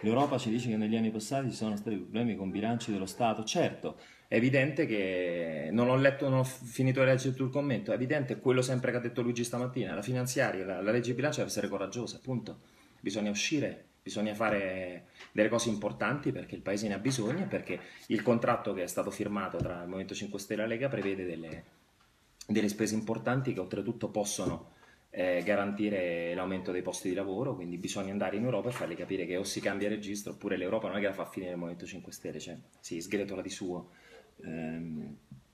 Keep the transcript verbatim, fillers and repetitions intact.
l'Europa ci dice che negli anni passati ci sono stati problemi con bilanci dello Stato. Certo, è evidente che non ho letto, non ho finito di leggere tutto il commento. È evidente quello sempre che ha detto Luigi stamattina: la finanziaria, la, la legge di bilancio deve essere coraggiosa, appunto. Bisogna uscire, bisogna fare delle cose importanti perché il paese ne ha bisogno e perché il contratto che è stato firmato tra il Movimento cinque Stelle e la Lega prevede delle, delle spese importanti che oltretutto possono eh, garantire l'aumento dei posti di lavoro, quindi bisogna andare in Europa e fargli capire che o si cambia registro oppure l'Europa non è che la fa finire il Movimento cinque Stelle, cioè si sgretola di suo. Ehm,